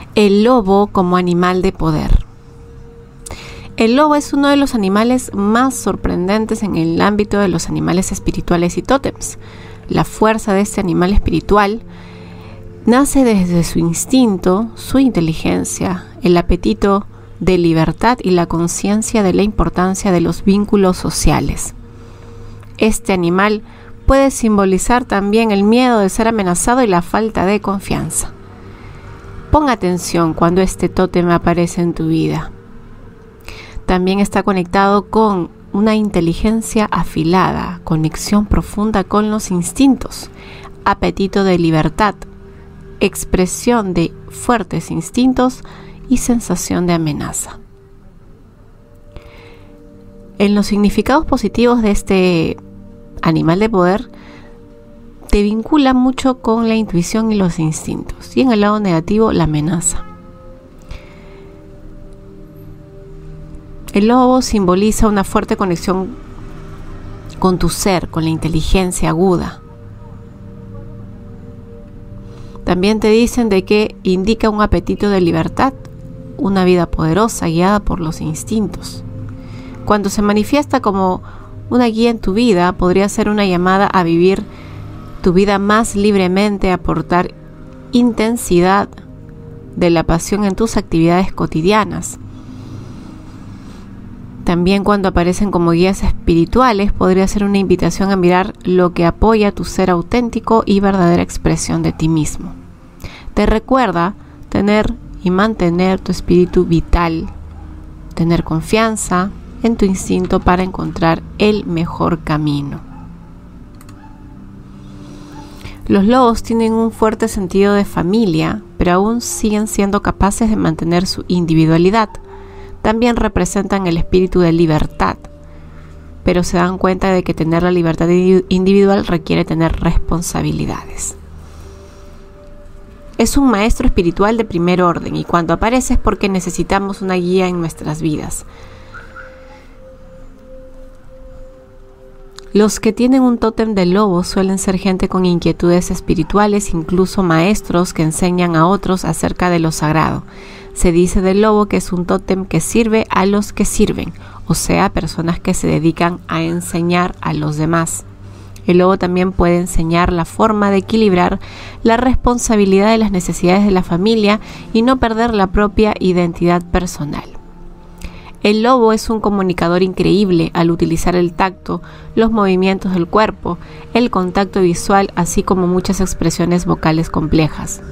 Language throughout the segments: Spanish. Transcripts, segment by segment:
El lobo como animal de poder. El lobo es uno de los animales más sorprendentes en el ámbito de los animales espirituales y tótems. La fuerza de este animal espiritual nace desde su instinto, su inteligencia, el apetito de libertad y la conciencia de la importancia de los vínculos sociales. Este animal puede simbolizar también el miedo de ser amenazado y la falta de confianza. Pon atención cuando este tótem aparece en tu vida. También está conectado con una inteligencia afilada, conexión profunda con los instintos, apetito de libertad, expresión de fuertes instintos y sensación de amenaza. En los significados positivos de este animal de poder, te vincula mucho con la intuición y los instintos, y en el lado negativo, la amenaza. El lobo simboliza una fuerte conexión con tu ser, con la inteligencia aguda. También te dicen de que indica un apetito de libertad, una vida poderosa guiada por los instintos. Cuando se manifiesta como una guía en tu vida, podría ser una llamada a vivir tu vida más libremente, aportar intensidad de la pasión en tus actividades cotidianas. También cuando aparecen como guías espirituales, podría ser una invitación a mirar lo que apoya tu ser auténtico y verdadera expresión de ti mismo. Te recuerda tener y mantener tu espíritu vital, tener confianza en tu instinto para encontrar el mejor camino. Los lobos tienen un fuerte sentido de familia, pero aún siguen siendo capaces de mantener su individualidad. También representan el espíritu de libertad, pero se dan cuenta de que tener la libertad individual requiere tener responsabilidades. Es un maestro espiritual de primer orden y cuando aparece es porque necesitamos una guía en nuestras vidas. Los que tienen un tótem de lobo suelen ser gente con inquietudes espirituales, incluso maestros que enseñan a otros acerca de lo sagrado. Se dice del lobo que es un tótem que sirve a los que sirven, o sea, personas que se dedican a enseñar a los demás. El lobo también puede enseñar la forma de equilibrar la responsabilidad de las necesidades de la familia y no perder la propia identidad personal. El lobo es un comunicador increíble al utilizar el tacto, los movimientos del cuerpo, el contacto visual, así como muchas expresiones vocales complejas.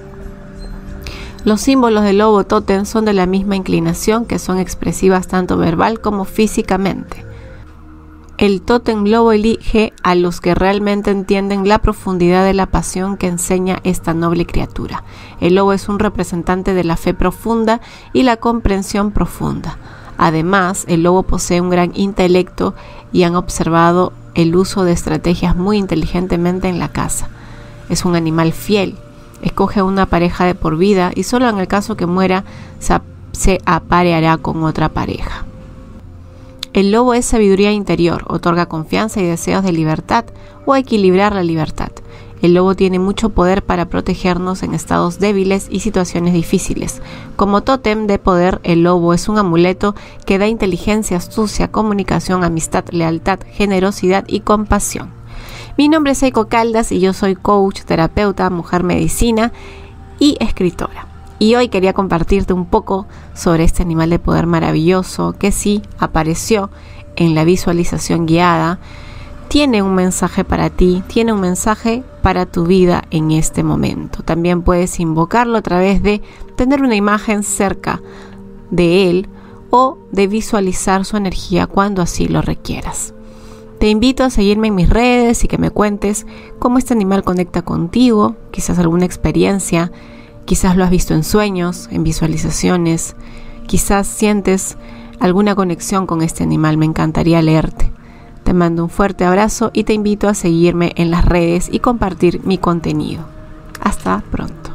Los símbolos del lobo tótem son de la misma inclinación, que son expresivas tanto verbal como físicamente. El tótem lobo elige a los que realmente entienden la profundidad de la pasión que enseña esta noble criatura. El lobo es un representante de la fe profunda y la comprensión profunda. Además, el lobo posee un gran intelecto y han observado el uso de estrategias muy inteligentemente en la caza. Es un animal fiel, escoge una pareja de por vida y solo en el caso que muera se apareará con otra pareja. El lobo es sabiduría interior, otorga confianza y deseos de libertad o equilibrar la libertad. El lobo tiene mucho poder para protegernos en estados débiles y situaciones difíciles. Como tótem de poder, el lobo es un amuleto que da inteligencia, astucia, comunicación, amistad, lealtad, generosidad y compasión. Mi nombre es Eiko Caldas y yo soy coach, terapeuta, mujer medicina y escritora. Y hoy quería compartirte un poco sobre este animal de poder maravilloso que sí apareció en la visualización guiada. Tiene un mensaje para ti, tiene un mensaje para tu vida en este momento. También puedes invocarlo a través de tener una imagen cerca de él o de visualizar su energía cuando así lo requieras. Te invito a seguirme en mis redes y que me cuentes cómo este animal conecta contigo, quizás alguna experiencia, quizás lo has visto en sueños, en visualizaciones, quizás sientes alguna conexión con este animal. Me encantaría leerte. Te mando un fuerte abrazo y te invito a seguirme en las redes y compartir mi contenido. Hasta pronto.